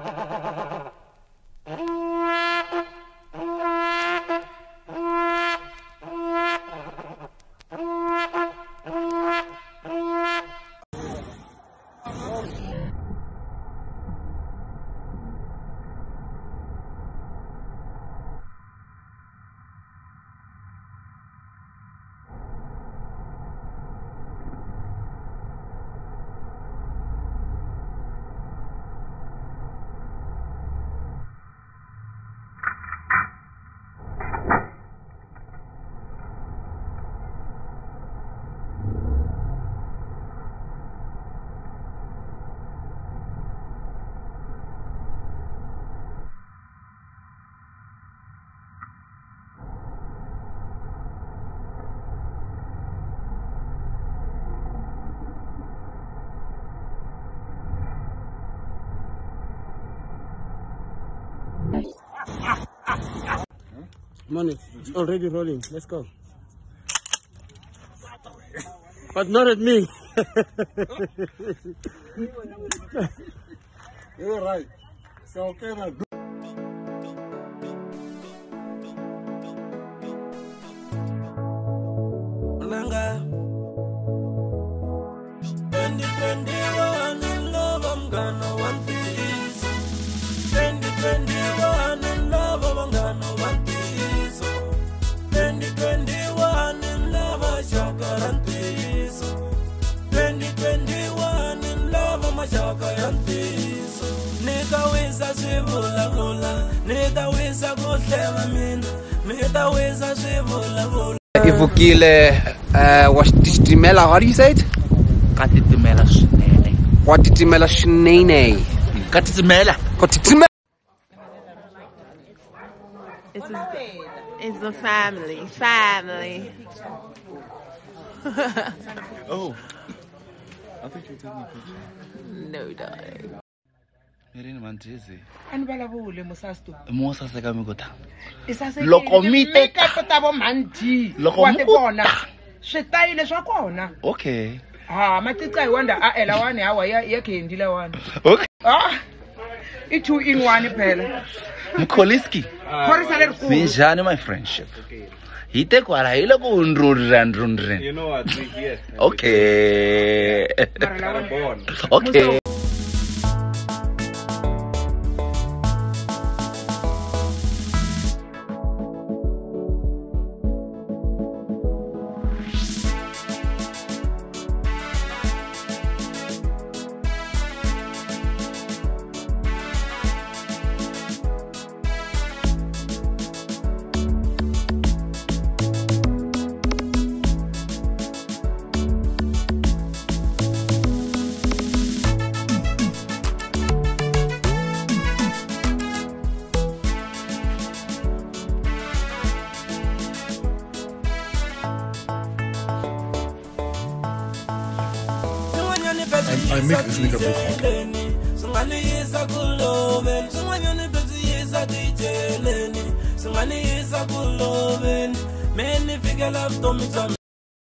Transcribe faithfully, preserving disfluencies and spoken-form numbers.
Come on, it's already rolling. Let's go. But not at me. You're right. So okay, now. twenty twenty-one in love, I'm gonna want this. twenty twenty-one in love, I'm gonna want this. twenty twenty-one in love, I'm gonna this. twenty twenty-one in love, I'm gonna this. Nigga wins a shivula hula, nigga wins a good level, nigga wins a shivula hula. Ivukile, uh, Watitimela, how do you say it? Katitimela Shnene. Watitimela Shnene. Katitimela. Katitimela. It's, a, it's the family. Family. Oh. I think you're taking a picture. No, darling. And Balavule Musasto. Mosa Sagamigota. It's a Locomite. Manti. Locomita. Shetai le Shakona. Okay. Ah, Matita, I wonder, ah, Elawan, our Yaki, Dilawan. Okay. Ah, it two in one pelle. Mukoliski. Sinjani, my friendship. He take what I look on run run. You know what? Okay. Okay. I make this nigga look hot.